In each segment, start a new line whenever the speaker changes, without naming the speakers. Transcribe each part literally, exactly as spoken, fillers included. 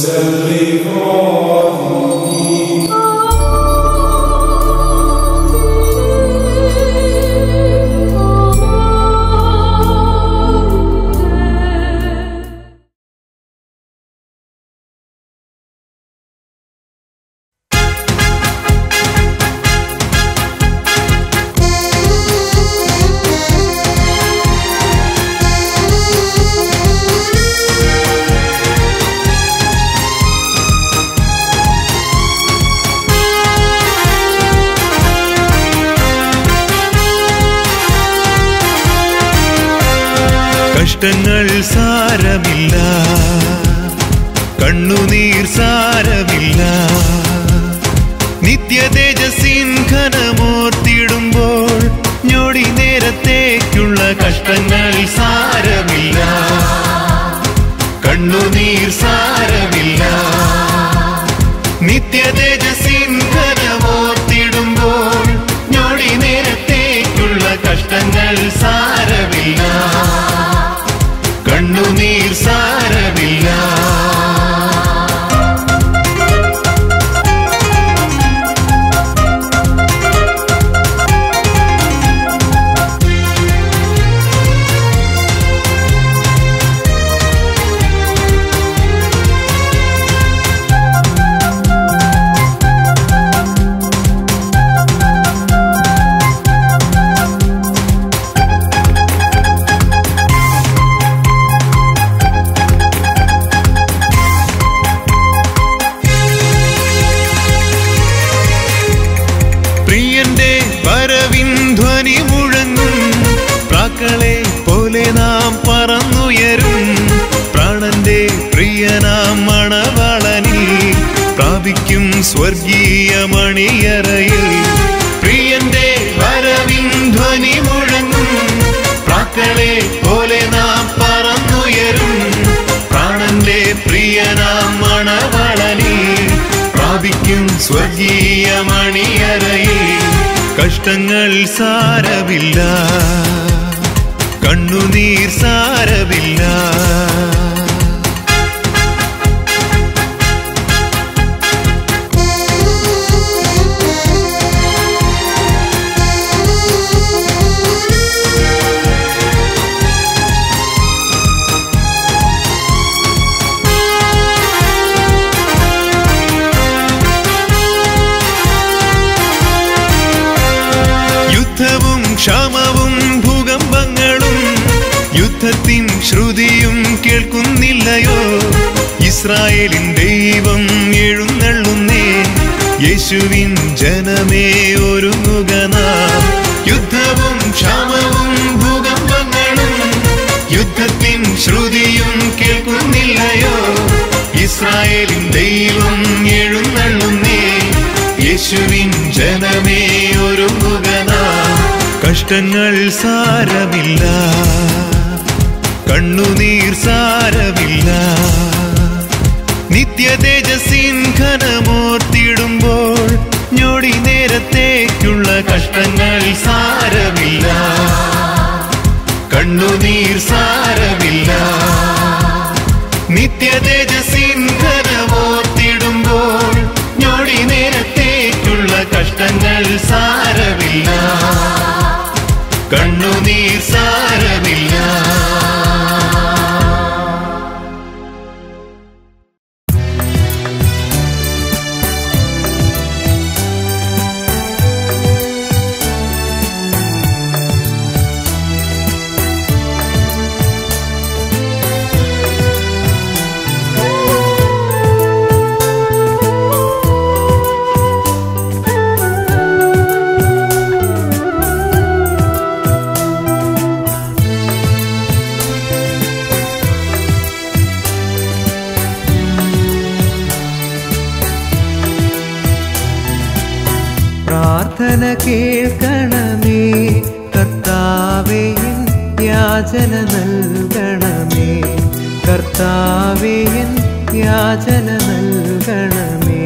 കഷ്ടങ്ങൾ സാരമില്ല, കണ്ണുനീർ സാരമില്ല, നിത്യതേജസ്സിൻ ഘനമോർത്തിടുമ്പോൾ ഞൊടി നേരത്തേക്കുള്ള കഷ്ടങ്ങൾ സാരമില്ല, കണ്ണുനീർ സാരമില്ല, നിത്യതേജസ്സിൻ ഘനമോർത്തിടുമ്പോൾ ഞൊടി നേരത്തേക്കുള്ള കഷ്ടങ്ങൾ സാരമില്ല, കണ്ണുനീർ സാരമില്ല. പ്രിയന്റെ വരവിൻ ധ്വനി മുഴങ്ങും, പ്രാക്കളെ പോലെ നാം പറന്നുയരും, പ്രാണന്റെ പ്രിയനാം മണവാളനിൽ പ്രാപിക്കും സ്വർഗീയ മണിയറയിൽ. പ്രിയന്റെ വരവിൻ ധ്വനി മുഴങ്ങും, പ്രാക്കളെ പോലെ നാം പറന്നുയരും, പ്രാണന്റെ പ്രിയനാം മണവാളനിൽ പ്രാപിക്കും സ്വർഗീയ മണിയറയിൽ. കഷ്ടങ്ങൾ സാരമില്ല, കണ്ണുനീർ സാരമില്ല. യുദ്ധവും ക്ഷാമവും ഭൂകമ്പങ്ങളും യുദ്ധത്തിൻ ശ്രുതിയും കേൾക്കുന്നില്ലയോ? ഇസ്രായേലിൻ ദൈവം എഴുന്നള്ളുന്നേ, യേശുവിൻ ജനമേ ഒരുങ്ങുക നാം. യുദ്ധവും ക്ഷാമവും ഭൂകമ്പങ്ങളും യുദ്ധത്തിൻ ശ്രുതിയും കേൾക്കുന്നില്ലയോ? ഇസ്രായേലിൻ ദൈവം എഴുന്നള്ളുന്നേ, യേശുവിൻ ജനമേ ഒരുങ്ങുക നാം. കഷ്ടങ്ങൾ സാരമില്ല, കണ്ണുനീർ സാരമില്ല, നിത്യതേജസ്സിൻ ഘനമോർത്തിടുമ്പോൾ ഞൊടി നേരത്തേക്കുള്ള കഷ്ടങ്ങൾ സാരമില്ല, കണ്ണുനീർ സാരമില്ല, നിത്യതേജസ്സിൻ ഘനമോർത്തിടുമ്പോൾ ഞൊടി നേരത്തേക്കുള്ള കഷ്ടങ്ങൾ സാരമില്ല, കണ്ണുനീർ സാരമില്ല.
പ്രാർത്ഥന കേൾക്കണമേ കർത്താവേ, യാചന നൽകണമേ കർത്താവേ, യാചന നൽകണമേ.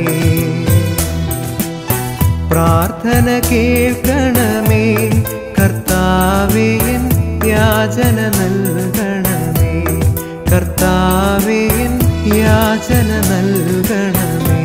പ്രാർത്ഥന കേൾക്കണമേ കർത്താവേ, യാചന നൽകണമേ കർത്താവേ, യാചന യാചന നൽകണമേ.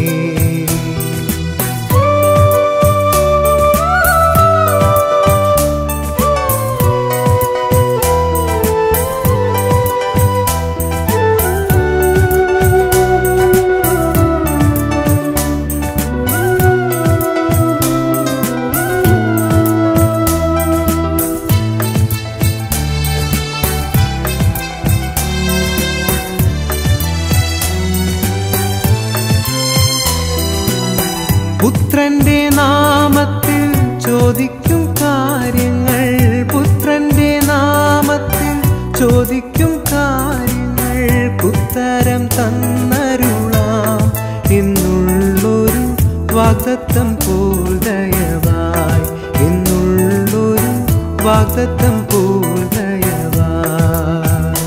പുത്രന്റെ നാമത്തിൽ ചോദിക്കും കാര്യങ്ങൾ, പുത്രന്റെ നാമത്തിൽ ചോദിക്കും കാര്യങ്ങൾ ഉത്തരം തന്നരുളാം എന്നുള്ളൊരു വാഗ്ദത്തം പോൽ ദയവായി, എന്നുള്ളൊരു വാഗ്ദത്തം പോൽ ദയവായി.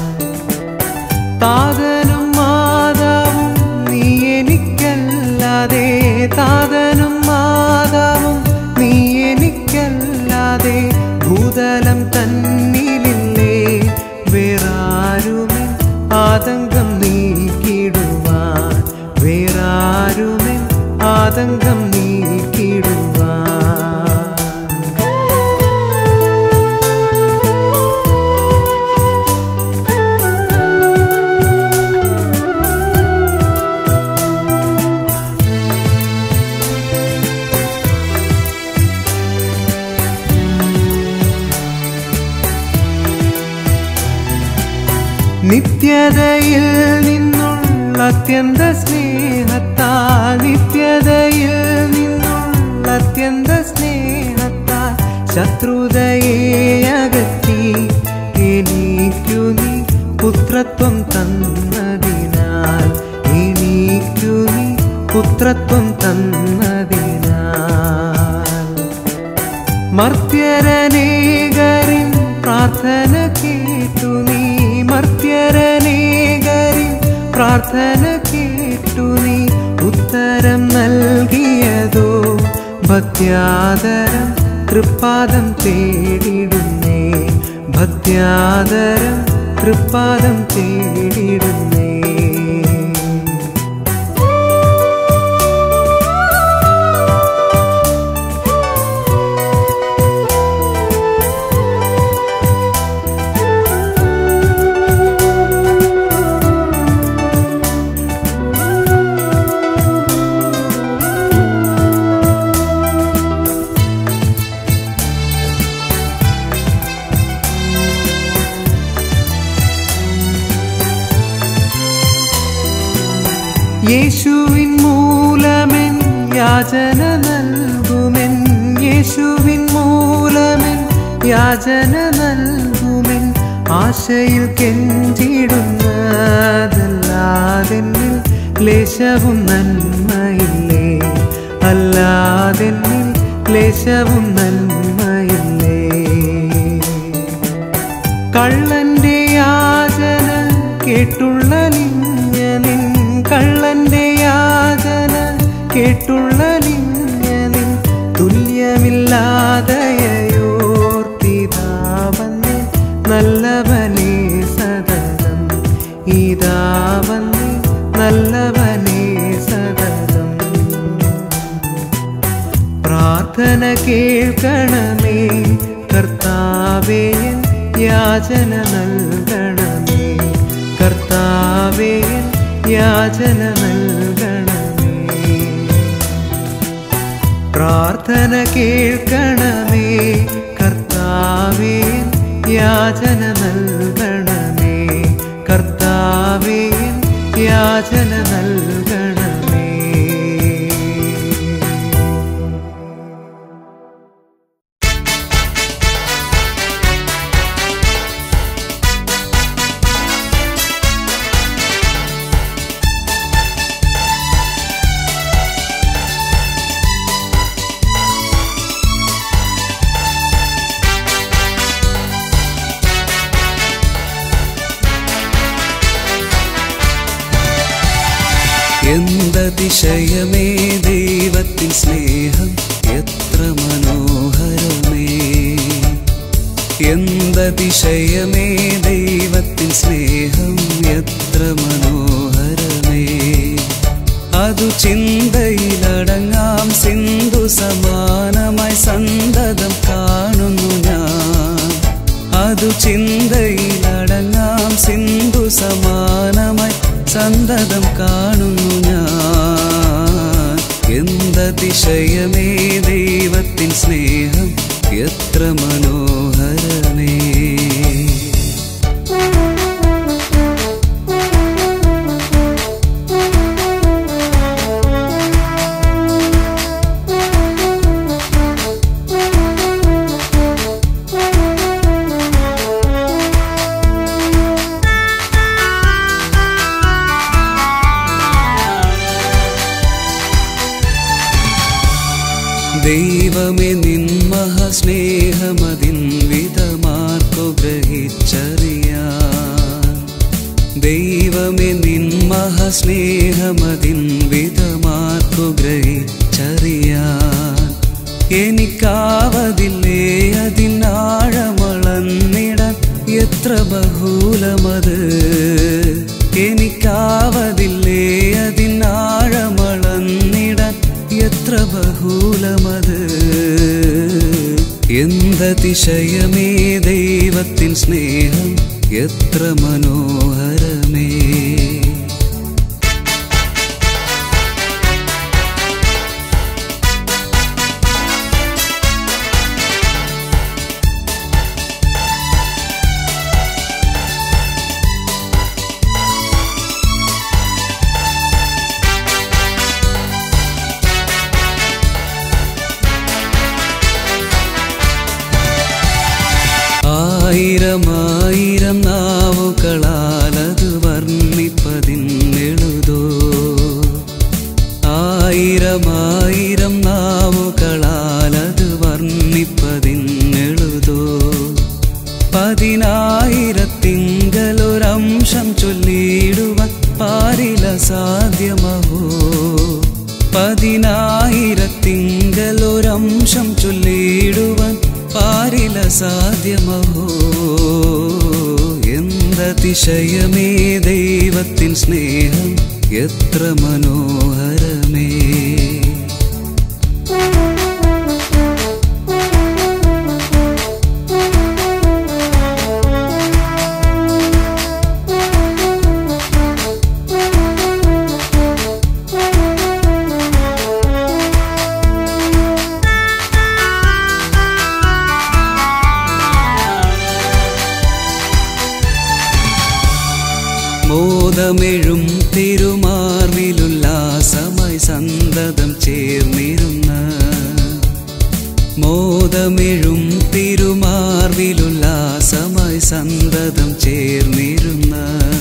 താതനും മാതാവും നീ എനിക്കല്ലാതെ, താതനും മാതാവും നീ എനിക്കല്ലാതെ ഭൂതലം തന്നിലില്ലേ വേറാരുമേ ആതങ്കം നീക്കിടുവാൻ, വേറാരുമേ ആതങ്കം നീക്കിടുവാൻ. നിത്യതയിൽ നിന്നുള്ള അത്യന്ത സ്നേഹത്താൽ, നിത്യതയിൽ നിന്നുള്ള അത്യന്ത സ്നേഹത്താൽ ശത്രുതയെ അകറ്റി എനിക്കു നീ പുത്രത്വം തന്നതിനാൽ, എനിക്കു നീ പുത്രത്വം തന്നതിനാൽ. മർത്യരനേകരിൻ പ്രാർത്ഥന കേട്ടു നീ, മർത്യരനേകരിൻ പ്രാർത്ഥന കേട്ടു നീ ഉത്തരം നൽകിയതോ ഭക്ത്യാദരം തൃപ്പാദം തേടിടുന്നേ, ഭക്ത്യാദരം തൃപ്പാദം തേടിടുന്നേ. യേശുവിൻ മൂലമെൻ യാചന നൽകുമെൻ, യേശുവിൻ മൂലമെൻ യാചന നൽകുമെൻ ആശയിൽ കെഞ്ചിടുന്നതല്ലാതെന്നിൽ ലേശവും നന്മയില്ലേ, അല്ലാതെന്നിൽ ലേശവും നന്മയില്ലേ. കള്ളന്റെ യാചന കേട്ടുള്ള നിൻ, കള്ളന്റെ യാചന കേട്ടുള്ള നിൻ തുല്യമില്ലാതയോർത്തിതാവന്നെ നല്ലവനേ സതതം, ഇതാവന്നെ നല്ലവനേ സതതം. പ്രാർത്ഥന കേൾക്കണമേ കർത്താവേ, യാചന നൽകണമേ കർത്താവേ, യാചന നൽകണമേ. പ്രാർത്ഥന കേൾക്കണമേ കർത്താവേ, യാചന നൽകണമേ കർത്താവേ, യാചന നൽകണമേ.
എന്തതിശയമേ ദൈവത്തിൻ സ്നേഹം എത്ര മനോഹരമേ, എന്തതിശയമേ ദൈവത്തിൻ സ്നേഹം എത്ര മനോഹരമേ. അതു ചിന്തയിലടങ്ങാം സിന്ധു സമാനമായി സന്തതം കാണുന്നു ഞാൻ. അതു ചിന്തയിലടങ്ങാം സിന്ധു സമാനമായി സന്തതം കാണുന്നു ഞാൻ. എന്തതിശയമേ ദൈവത്തിൻ സ്നേഹം എത്ര മനോഹരമേ. ദൈവമേ നിൻ മഹാസ്നേഹമതിൻ വിധമാർക്കു ഗ്രഹിച്ചറിയാൻ. ദൈവമേ നിൻ മഹാസ്നേഹമതിൻ വിധമാർക്കു ഗ്രഹിച്ചറിയാൻ. എനിക്കാവതില്ലേ അതിനാഴമളന്നിടാൻ എത്ര ബഹുലമത്. എനിക്കാവതില്ലേ അതിനാഴമളന്നിടാൻ എത്ര ബഹുലമത്. എന്തതിശയമേ ദൈവത്തിൻ സ്നേഹം എത്ര മനോഹരമേ. ആയിരമായിരം നാവുകളാലത് വർണ്ണിപ്പതിന്നെഴുതോ. ആയിരമായിരം നാവുകളാലത് വർണ്ണിപ്പതിന്നെഴുതോ. പതിനായിരത്തിങ്കലൊരംശം ചൊല്ലിയിടുവാൻ പാരില സാധ്യമഹോ. പതിനായിരത്തിങ്കലൊരംശം ചൊല്ലിയിടുവാൻ പാരില സാധ്യമഹോ. എന്തതിശയമേ ദൈവത്തിൻ സ്നേഹം എത്ര മനോഹരമേ. മോദമെഴും തിരുമാർവിലുല്ലാസമായി സന്തതം ചേർന്നിരുന്ന. മോദമെഴും തിരുമാർവിലുല്ലാസമായി സന്തതം ചേർന്നിരുന്ന.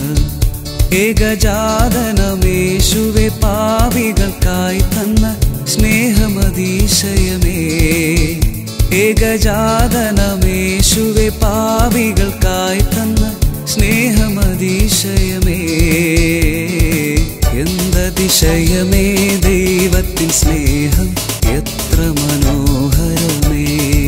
ഏകജാതനമേശുവെ പാപികൾക്കായി തന്ന സ്നേഹമതിശയമേ. ഏകജാതനമേശുവെ പാപികൾക്കായി തന്ന സ്നേഹമതിശയമേ. എന്തതിശയമേ ദൈവത്തിൻ സ്നേഹം എത്ര മനോഹരമേ.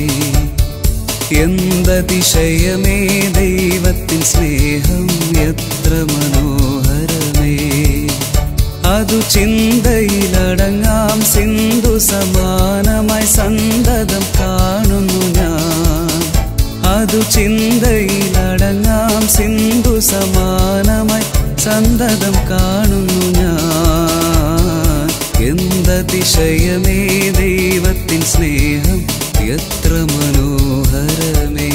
എന്തതിശയമേ ദൈവത്തിൻ സ്നേഹം എത്ര മനോഹരമേ. അതു ചിന്തയിലടങ്ങാം സിന്ധു സമാനമായി സന്തതം കാണുന്നു ഞാൻ. അതു ചിന്തയിലടങ്ങാം സിന്ധു സമാനമായി സന്തതം കാണുന്നു ഞാൻ. എന്തതിശയമേ ദൈവത്തിൻ സ്നേഹം എത്ര മനോഹരമേ.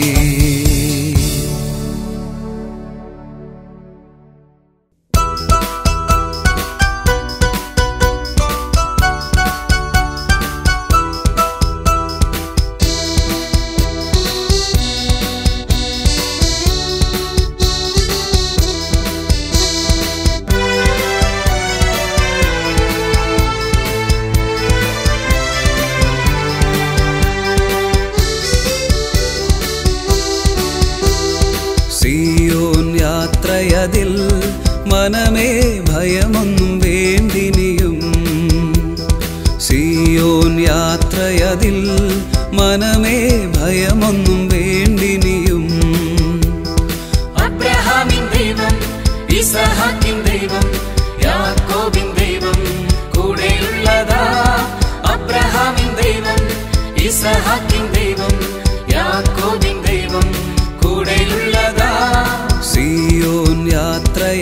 യാത്രയതിൽ മനമേ ഭയമൊന്നും വേണ്ടിനിയും. സിയോൻ യാത്രയതിൽ മനമേ ഭയമൊന്നും വേണ്ടിനിയും.
അബ്രഹാമിൻ ദൈവം, ഇസഹാക്കിൻ ദൈവം, യാക്കോബിൻ ദൈവം,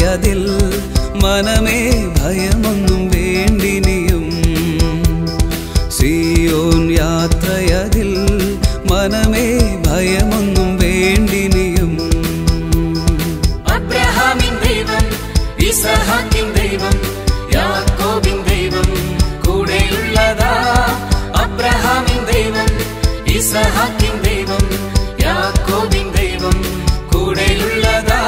യാത്രയതിൽ മനമേ ഭയമൊന്നും വേണ്ടിനിയും സിയോൻ യാത്രയതിൽ മനമേ ഭയമൊന്നും വേണ്ടിനിയും
അബ്രഹാമിൻ ദൈവം ഇസഹാക്കിൻ ദൈവം യാക്കോബിൻ ദൈവം കൂടെയുള്ളതാ അബ്രഹാമിൻ ദൈവം ഇസഹാക്കിൻ ദൈവം യാക്കോബിൻ ദൈവം കൂടെയുള്ളതാ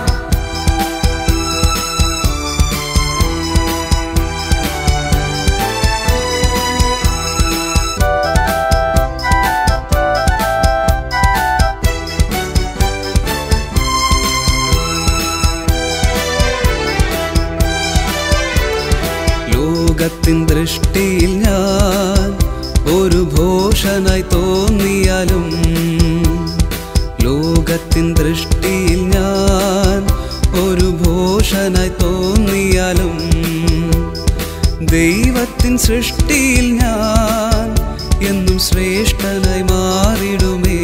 ലോകത്തിൻ ദൃഷ്ടിയിൽ ഞാൻ ഒരു ഭോഷനായി തോന്നിയാലും ലോകത്തിൻ ദൃഷ്ടിയിൽ ഞാൻ ഒരു ഭോഷനായി തോന്നിയാലും ദൈവത്തിൻ സൃഷ്ടിയിൽ ഞാൻ എന്നും ശ്രേഷ്ഠനായി മാറിടുമേ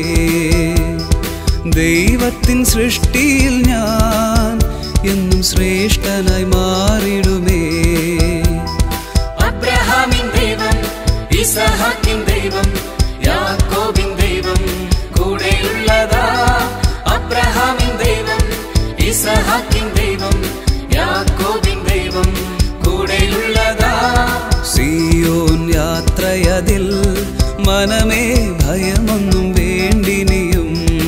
ദൈവത്തിൻ സൃഷ്ടിയിൽ ഞാൻ എന്നും ശ്രേഷ്ഠനായി മാറിടുമേ
അബ്രഹാമിൻ ദൈവം ഇസഹാക്കിൻ ദൈവം യാക്കോബിൻ ദൈവം കൂടെയുള്ളതാ അബ്രഹാമിൻ ദൈവം ഇസഹാക്കിൻ ദൈവം യാക്കോബിൻ ദൈവം കൂടെയുള്ളതാ
സിയോൻ യാത്രയതിൽ മനമേ ഭയമൊന്നും വേണ്ടിനിയും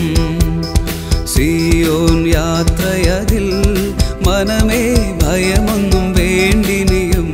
സിയോൻ യാത്രയതിൽ മനമേ ഭയമൊന്നും വേണ്ടിനിയും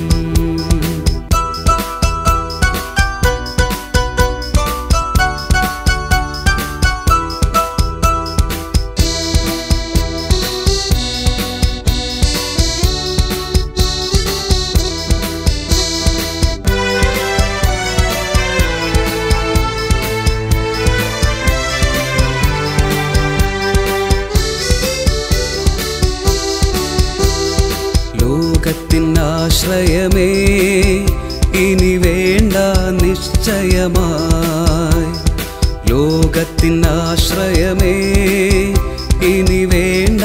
ലോകത്തിനാശ്രയമേ ഇനി വേണ്ട നിശ്ചയമായി ലോകത്തിനാശ്രയമേ ഇനി വേണ്ട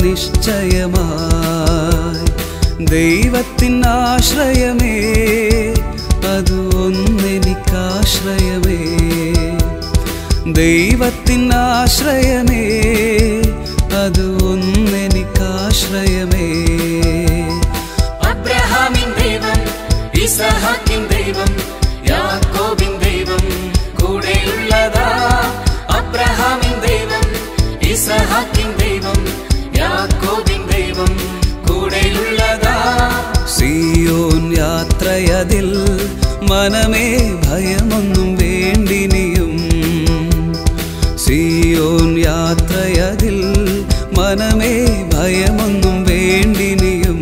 നിശ്ചയമായി ദൈവത്തിനാശ്രയമേ അത് ഒന്നെനിക്കാശ്രയമേ ദൈവത്തിനാശ്രയമേ അത് ഒന്നെനിക്കാശ്രയമേ
അബ്രഹാമിൻ ദൈവം ഇസഹാക്കിൻ ദൈവം യാക്കോബിൻ ദൈവം കൂടെയുള്ളതാ അബ്രഹാമിൻ ദൈവം ഇസഹാക്കിൻ ദൈവം യാക്കോബിൻ ദൈവം കൂടെയുള്ളതാ
സിയോൻ യാത്രയതിൽ മനമേ ഭയമൊന്നും വേണ്ടിനിയും സിയോൻ യാത്രയതിൽ മനമേ ഭയമൊന്നും വേണ്ടിനിയും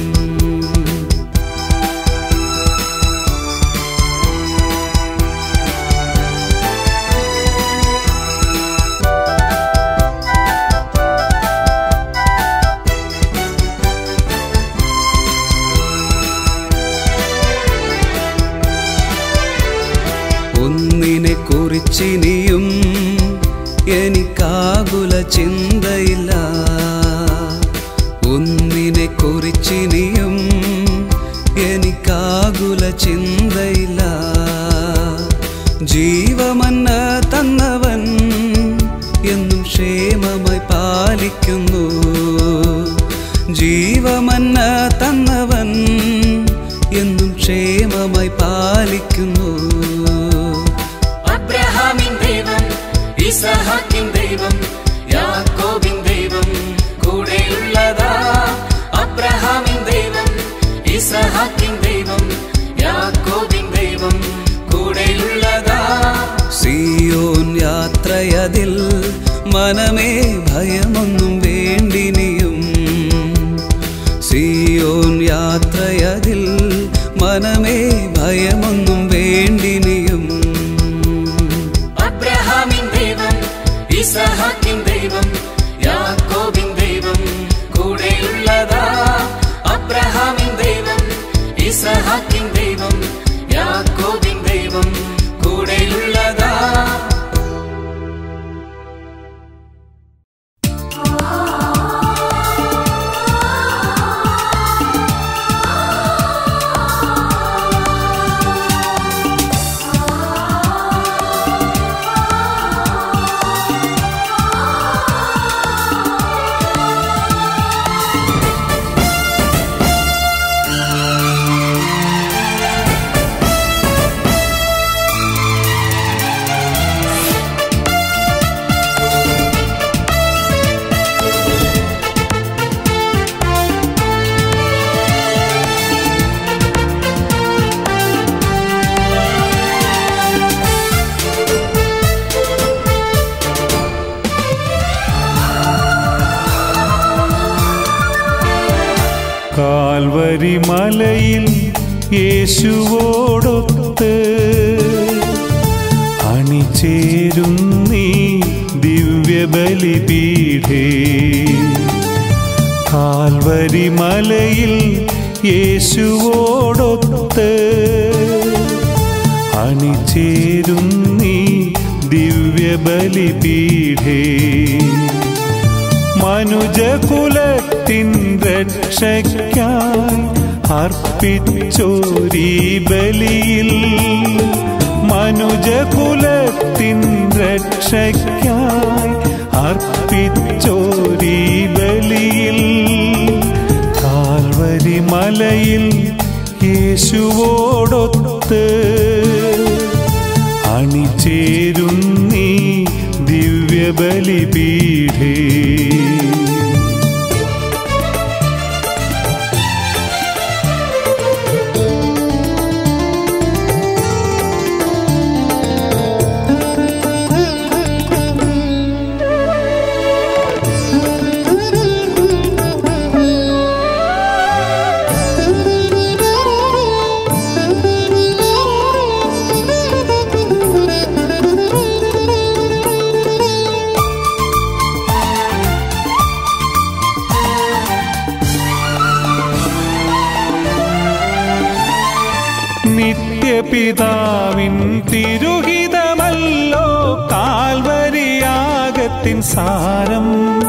ഒന്നിനെ കുറിച്ചിനിയും എനിക്കാകുല ചിന്തയില്ല ഒന്നിനെ കുറിച്ചിനിയും എനിക്കാകുല ചിന്തയില്ല ജീവമന്ന തന്നവൻ എന്നും ക്ഷേമമായി പാലിക്കുന്നു ജീവമന്ന തന്നവൻ എന്നും ക്ഷേമമായി പാലിക്കുന്നു
അബ്രഹാമിൻ ദൈവം ഇസഹാക്കിൻ ദൈവം യാക്കോബിൻ ദൈവം കൂടെയുള്ളതാ അബ്രഹാമിൻ ദൈവം ഇസഹാക്കിൻ ദൈവം യാക്കോബിൻ ദൈവം കൂടെയുള്ളതാ
സിയോൻ യാത്രയതിൽ മനമേ ഭയമൊന്നും വേണ്ടിനിയും സിയോൻ യാത്രയതിൽ മനമേ ഭയമൊന്നും വേണ്ടിനിയും
അബ്രഹാമിൻ ദൈവം ഇസഹാക്കിൻ ദൈവം യാക്കോബിൻ ദൈവം കൂടെയുള്ളതാ അബ്രഹാമിൻ ദൈവം ഇസഹാക്കിൻ ദൈവം യാക്കോബിൻ ദൈവം കൂടെയുള്ളതാ
കാൽവരി മലയിൽ യേശുവോടൊത്ത് അണിചേരുന്നീ ദിവ്യബലിപീഠേ. കാൽവരി മലയിൽ യേശുവോടൊത്ത് അണിചേരുന്നീ ദിവ്യബലിപീഠേ. മനുജകുലത്തിൻ രക്ഷയ്ക്കായി അർപ്പിച്ചോരീ ബലിയിൽ, മനുജകുലത്തിൻ രക്ഷയ്ക്കായി അർപ്പിച്ചോരീ ബലിയിൽ, കാൽവരി മലയിൽ യേശുവോടൊത്ത് അണിചേരുന്നീ ദിവ്യബലിപീഠേ. നിത്യപിതാവിൻ തിരുഹിതമല്ലോ കാൽവരിയാഗത്തിൻ സാരം.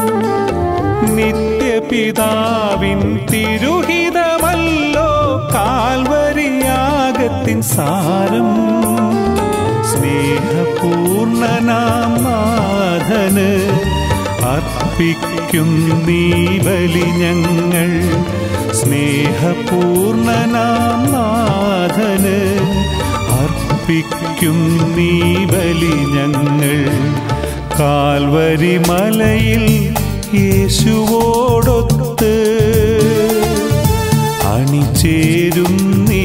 നിത്യപിതാവിൻ തിരുഹിതമല്ലോ കാൽവരിയാഗത്തിൻ സാരം. സ്നേഹപൂർണനാം നാഥന് അർപ്പിക്കും നീ ബലി ഞങ്ങൾ. സ്നേഹപൂർണനാം നാഥന് അർപ്പിക്കും നീ ബലി ഞങ്ങൾ. കാൽവരി മലയിൽ യേശുവോടൊത്ത് അണിചേരും നീ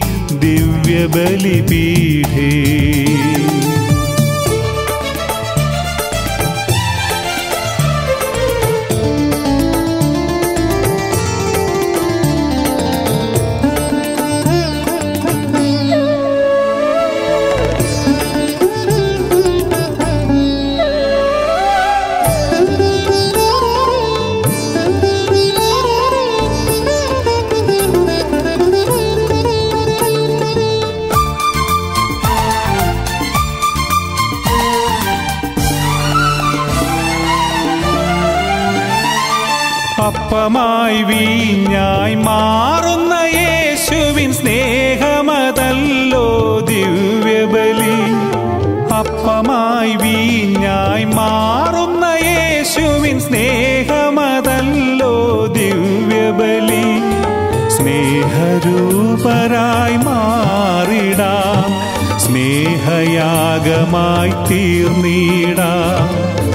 ദിവ്യബലിപീഠേ. അപ്പമായി വീഞ്ഞായി മാറുന്ന യേശുവിൻ സ്നേഹമതല്ലോ ദിവ്യബലി. അപ്പമായി വീഞ്ഞായി മാറുന്ന യേശുവിൻ സ്നേഹമതല്ലോ ദിവ്യബലി. സ്നേഹരൂപരായി മാറിടാം, സ്നേഹയാഗമായി തീർന്നിടാം.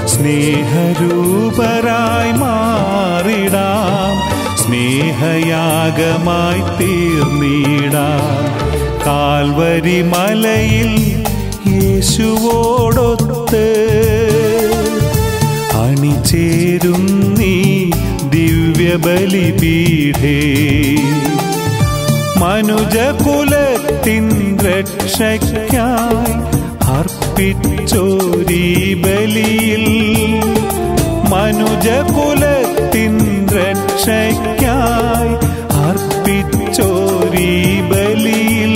സ്നേഹരൂപരായി മാറിടാം, സ്നേഹയാഗമായി തീർന്നിടാം. കാൽവരി മലയിൽ യേശുവോടൊത്ത് അണിചേരും നീ ദിവ്യബലിപീഠേ. മനുജകുലത്തിൻ രക്ഷയ്ക്കായി അർപ്പിച്ചോരീ ബലിയിൽ, മനുജകുലത്തിൻ രക്ഷയ്ക്കായി അർപ്പിച്ചോരീ ബലിയിൽ,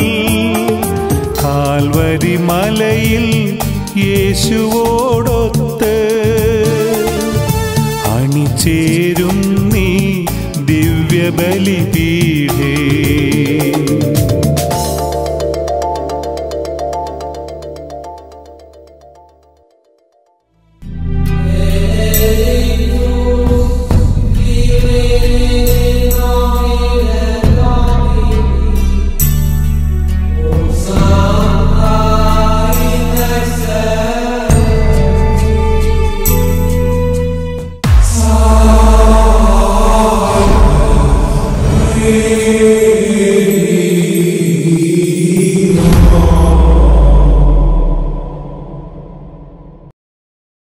കാൽവരി മലയിൽ യേശുവോടൊത്ത് അണിചേരും നീ ദിവ്യബലിപീഠേ.